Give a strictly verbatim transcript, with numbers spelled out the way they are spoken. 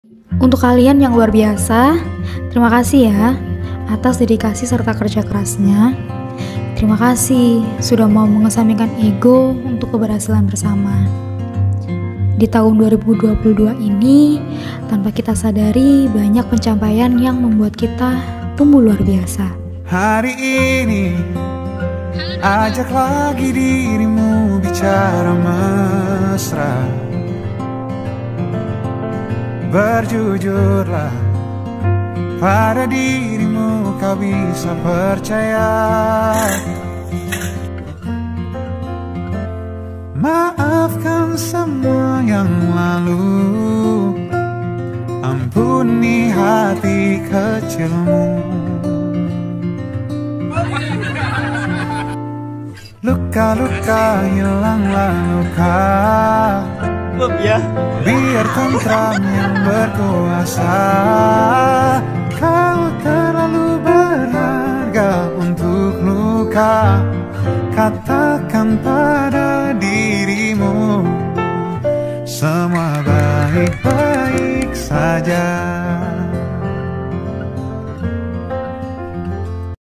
Untuk kalian yang luar biasa, terima kasih ya atas dedikasi serta kerja kerasnya. Terima kasih sudah mau mengesampingkan ego untuk keberhasilan bersama. Di tahun dua ribu dua puluh dua ini, tanpa kita sadari banyak pencapaian yang membuat kita tumbuh luar biasa. Hari ini, ajak lagi dirimu bicara mesra. Berjujurlah pada dirimu, kau bisa percaya. Maafkan semua yang lalu, ampuni hati kecilmu. Luka-luka hilanglah luka, biar tentram yang berkuasa. Kau terlalu berharga untuk luka. Katakan pada dirimu, semua baik-baik saja.